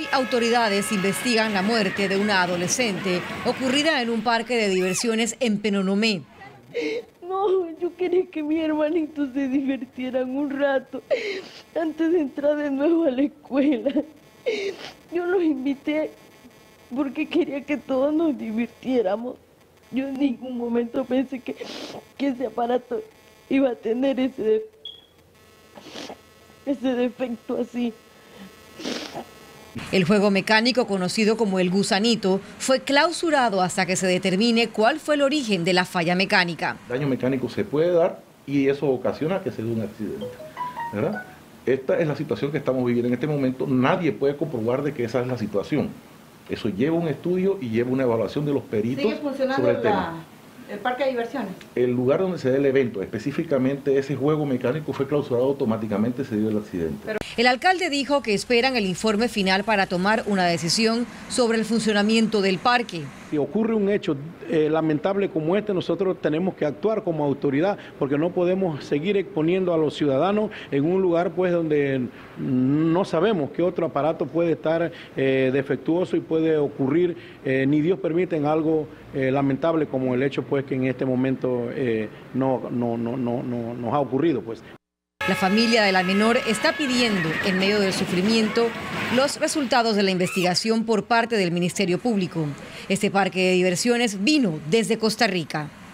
autoridades investigan la muerte de una adolescente ocurrida en un parque de diversiones en Penonomé. No, yo quería que mi hermanito se divirtieran un rato antes de entrar de nuevo a la escuela. Yo los invité porque quería que todos nos divirtiéramos. Yo en ningún momento pensé que ese aparato iba a tener ese defecto así. El juego mecánico, conocido como el gusanito, fue clausurado hasta que se determine cuál fue el origen de la falla mecánica. Daño mecánico se puede dar y eso ocasiona que se dé un accidente, ¿verdad? Esta es la situación que estamos viviendo en este momento. Nadie puede comprobar de que esa es la situación. Eso lleva un estudio y lleva una evaluación de los peritos. ¿Sigue funcionando sobre el tema. el parque de diversiones? El lugar donde se da el evento, específicamente ese juego mecánico, fue clausurado automáticamente, se dio el accidente. El alcalde dijo que esperan el informe final para tomar una decisión sobre el funcionamiento del parque. Si ocurre un hecho lamentable como este, nosotros tenemos que actuar como autoridad, porque no podemos seguir exponiendo a los ciudadanos en un lugar pues donde no sabemos qué otro aparato puede estar defectuoso y puede ocurrir, ni Dios permite, en algo lamentable como el hecho pues que en este momento nos ha ocurrido pues. La familia de la menor está pidiendo, en medio del sufrimiento, los resultados de la investigación por parte del Ministerio Público. Este parque de diversiones vino desde Costa Rica.